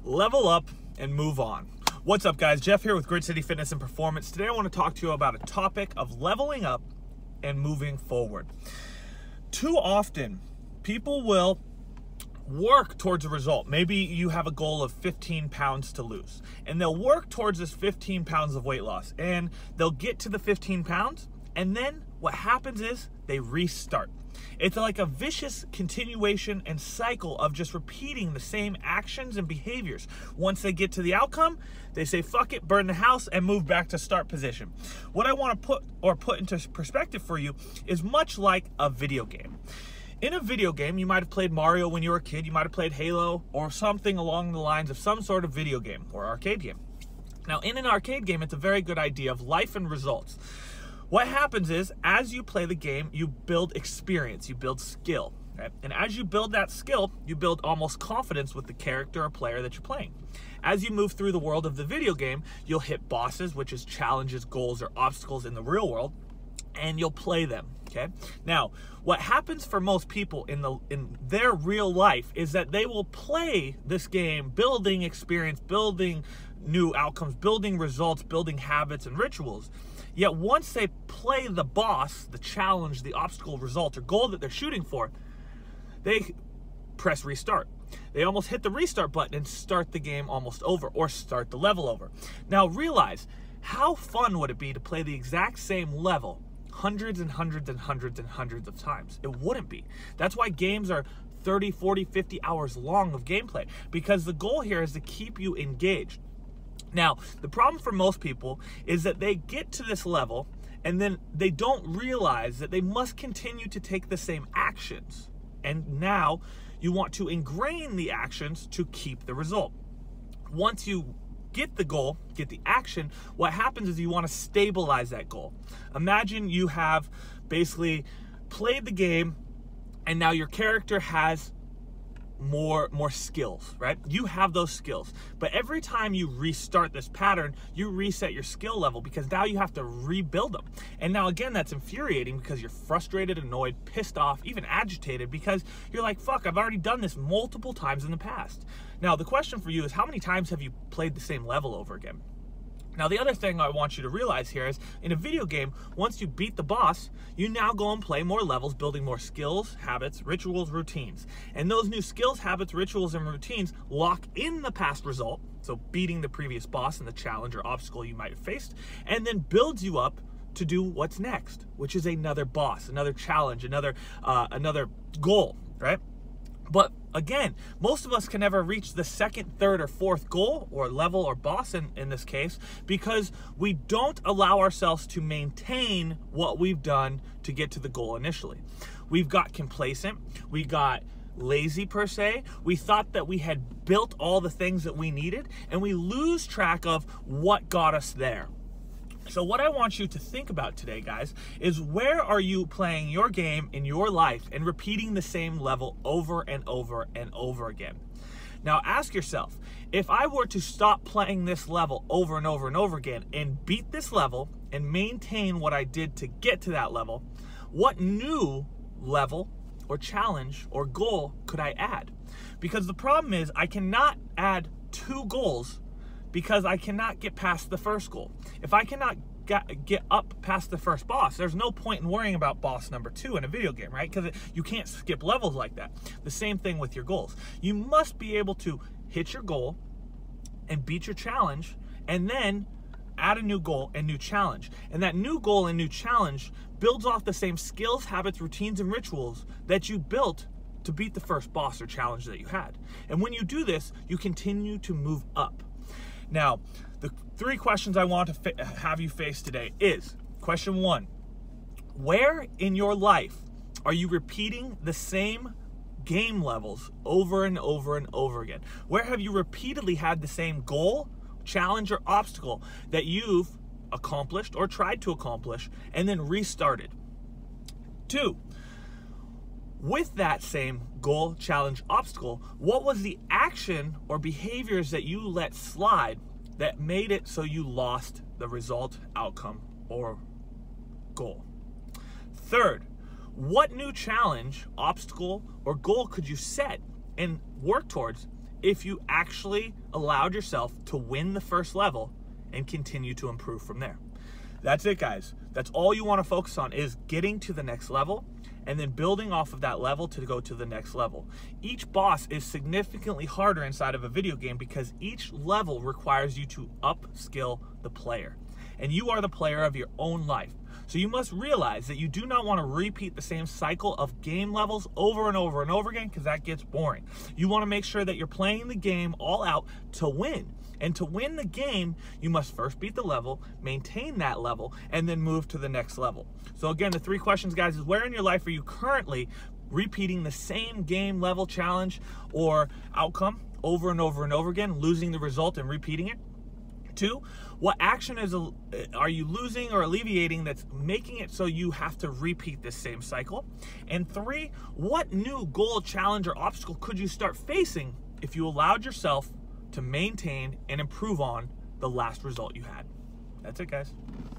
level up and move on. What's up, guys? Jeff here with Grid City Fitness and Performance. Today I want to talk to you about a topic of leveling up and moving forward. Too often, people will work towards a result. Maybe you have a goal of 15 pounds to lose, and they'll work towards this 15 pounds of weight loss, and they'll get to the 15 pounds, and then what happens is they restart. It's like a vicious continuation and cycle of just repeating the same actions and behaviors. Once they get to the outcome, they say, fuck it, burn the house, and move back to start position. What I want to put into perspective for you is much like a video game. In a video game, you might have played Mario when you were a kid, you might have played Halo, or something along the lines of some sort of video game or arcade game. Now, in an arcade game, it's a very good idea of life and results. What happens is, as you play the game, you build experience, you build skill, right? And as you build that skill, you build almost confidence with the character or player that you're playing. As you move through the world of the video game, you'll hit bosses, which is challenges, goals, or obstacles in the real world, and you'll play them, okay? Now, what happens for most people in their real life is that they will play this game, building experience, building new outcomes, building results, building habits and rituals. Yet once they play the boss, the challenge, the obstacle, result, or goal that they're shooting for, they press restart. They almost hit the restart button and start the game almost over, or start the level over. Now realize, how fun would it be to play the exact same level hundreds and hundreds and hundreds and hundreds of times? It wouldn't be. That's why games are 30, 40, 50 hours long of gameplay, because the goal here is to keep you engaged. Now, the problem for most people is that they get to this level and then they don't realize that they must continue to take the same actions. And now you want to ingrain the actions to keep the result. Once you get the goal, get the action, what happens is you want to stabilize that goal. Imagine you have basically played the game and now your character has more skills, right? You have those skills, but every time you restart this pattern, you reset your skill level, because now you have to rebuild them. And now again, that's infuriating because you're frustrated, annoyed, pissed off, even agitated, because you're like, fuck, I've already done this multiple times in the past. Now the question for you is, how many times have you played the same level over again? Now, the other thing I want you to realize here is, in a video game, once you beat the boss, you now go and play more levels, building more skills, habits, rituals, routines. And those new skills, habits, rituals, and routines lock in the past result, so beating the previous boss and the challenge or obstacle you might have faced, and then builds you up to do what's next, which is another boss, another challenge, another goal, right? But again, most of us can never reach the second, third, or fourth goal or level or boss in this case, because we don't allow ourselves to maintain what we've done to get to the goal initially. We've got complacent, we got lazy per se, we thought that we had built all the things that we needed, and we lose track of what got us there. So what I want you to think about today, guys, is where are you playing your game in your life and repeating the same level over and over and over again? Now ask yourself, if I were to stop playing this level over and over and over again and beat this level and maintain what I did to get to that level, what new level or challenge or goal could I add? Because the problem is, I cannot add two goals because I cannot get past the first goal. If I cannot get up past the first boss, there's no point in worrying about boss number 2 in a video game, right? Because you can't skip levels like that. The same thing with your goals. You must be able to hit your goal and beat your challenge, and then add a new goal and new challenge. And that new goal and new challenge builds off the same skills, habits, routines, and rituals that you built to beat the first boss or challenge that you had. And when you do this, you continue to move up. Now, the 3 questions I want to have you face today is, question 1, where in your life are you repeating the same game levels over and over and over again? Where have you repeatedly had the same goal, challenge, or obstacle that you've accomplished or tried to accomplish and then restarted? 2, with that same goal, challenge, obstacle, what was the action or behaviors that you let slide that made it so you lost the result, outcome, or goal? 3rd, what new challenge, obstacle, or goal could you set and work towards if you actually allowed yourself to win the first level and continue to improve from there. That's it, guys. That's all you want to focus on, is getting to the next level and then building off of that level to go to the next level. Each boss is significantly harder inside of a video game because each level requires you to upskill the player. And you are the player of your own life. So you must realize that you do not want to repeat the same cycle of game levels over and over and over again, because that gets boring. You want to make sure that you're playing the game all out to win. And to win the game, you must first beat the level, maintain that level, and then move to the next level. So again, the 3 questions, guys, is where in your life are you currently repeating the same game level challenge or outcome over and over and over again, losing the result and repeating it? 2, what action are you losing or alleviating that's making it so you have to repeat this same cycle? And 3, what new goal, challenge, or obstacle could you start facing if you allowed yourself to maintain and improve on the last result you had? That's it, guys.